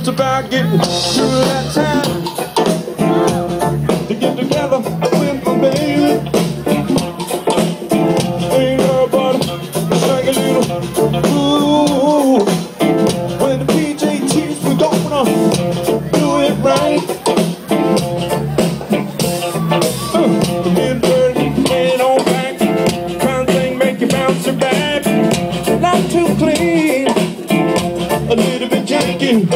It's about getting through that time to get together with my baby. Ain't nobody like a little ooh. When the PJTs, we gonna do it right. Get dirty, get on back. Kind of thing make you bounce your back. Not too clean, a little bit janky.